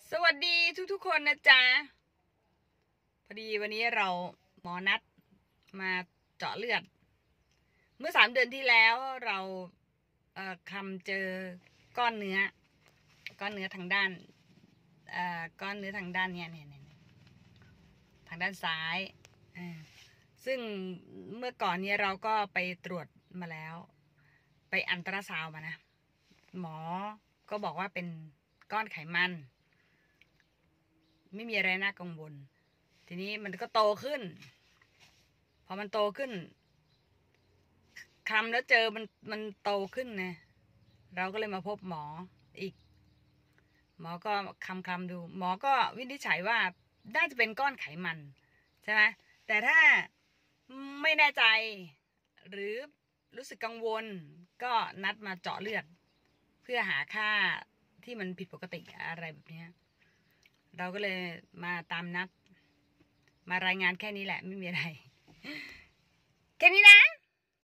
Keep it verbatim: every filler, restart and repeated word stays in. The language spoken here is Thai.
สวัสดีทุกๆคนนะจ๊ะพอดีวันนี้เราหมอนัดมาเจาะเลือดเมื่อสามเดือนที่แล้วเราเอ่อคำเจอก้อนเนื้อก้อนเนื้อทางด้านเอ่อก้อนเนื้อทางด้านเนี้ยเนี่ยเนี่ยทางด้านซ้ายซึ่งเมื่อก่อนนี้เราก็ไปตรวจมาแล้วไปอัลตราซาวด์มานะหมอก็บอกว่าเป็นก้อนไขมันไม่มีอะไรน่ากังวลทีนี้มันก็โตขึ้นพอมันโตขึ้นคำแล้วเจอมันมันโตขึ้นนะเราก็เลยมาพบหมออีกหมอก็คำคำดูหมอก็วินิจฉัยว่าน่าจะเป็นก้อนไขมันใช่ไหมแต่ถ้าไม่แน่ใจหรือรู้สึกกังวลก็นัดมาเจาะเลือดเพื่อหาค่าที่มันผิดปกติอะไรแบบนี้เราก็เลยมาตามนัดมารายงานแค่นี้แหละไม่มีอะไรแค่นี้นะ